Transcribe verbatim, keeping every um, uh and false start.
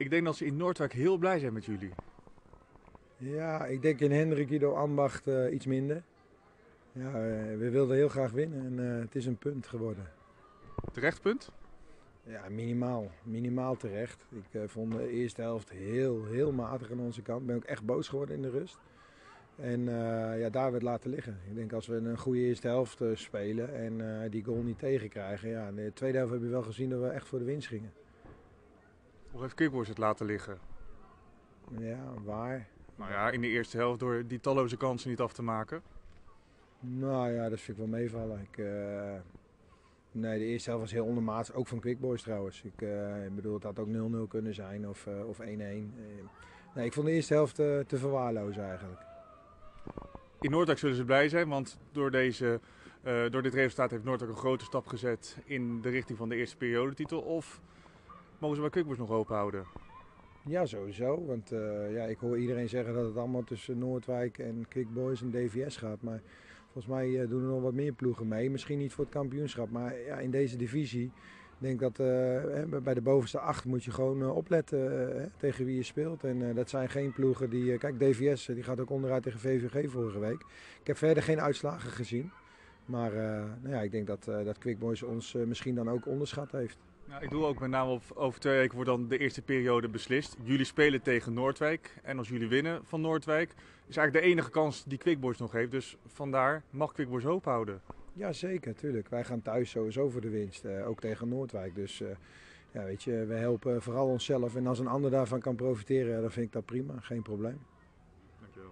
Ik denk dat ze in Noordwijk heel blij zijn met jullie. Ja, ik denk in Hendrik Ido Ambacht uh, iets minder. Ja, uh, we wilden heel graag winnen en uh, het is een punt geworden. Terecht punt? Ja, minimaal. Minimaal terecht. Ik uh, vond de eerste helft heel, heel matig aan onze kant. Ik ben ook echt boos geworden in de rust. En uh, ja, daar werd laten liggen. Ik denk als we een goede eerste helft uh, spelen en uh, die goal niet tegenkrijgen. Ja, in de tweede helft heb je wel gezien dat we echt voor de winst gingen. Of heeft Quickboys het laten liggen? Ja, waar? Nou ja, in de eerste helft door die talloze kansen niet af te maken. Nou ja, dat vind ik wel meevallen. Ik, uh, nee, de eerste helft was heel ondermaats, ook van Quickboys trouwens. Ik, uh, ik bedoel, het had ook nul nul kunnen zijn of, uh, of één-één. Uh, nee, ik vond de eerste helft uh, te verwaarlozen eigenlijk. In Noordwijk zullen ze blij zijn, want door, deze, uh, door dit resultaat heeft Noordwijk een grote stap gezet in de richting van de eerste periodetitel. Of mogen ze bij Quickboys nog open houden? Ja, sowieso. Want uh, ja, ik hoor iedereen zeggen dat het allemaal tussen Noordwijk en Quickboys en D V S gaat. Maar volgens mij uh, doen er nog wat meer ploegen mee. Misschien niet voor het kampioenschap, maar ja, in deze divisie. Ik denk dat uh, bij de bovenste acht moet je gewoon uh, opletten uh, tegen wie je speelt. En uh, dat zijn geen ploegen die... Uh, kijk, D V S die gaat ook onderuit tegen V V G vorige week. Ik heb verder geen uitslagen gezien. Maar uh, nou ja, ik denk dat, uh, dat Quickboys ons uh, misschien dan ook onderschat heeft. Nou, ik doe ook met name op over twee weken wordt dan de eerste periode beslist. Jullie spelen tegen Noordwijk en als jullie winnen van Noordwijk is eigenlijk de enige kans die Quickboys nog heeft. Dus vandaar mag Quickboys hoop houden. Ja, zeker, tuurlijk. Wij gaan thuis sowieso voor de winst, uh, ook tegen Noordwijk. Dus uh, ja, weet je, we helpen vooral onszelf en als een ander daarvan kan profiteren, dan vind ik dat prima, geen probleem.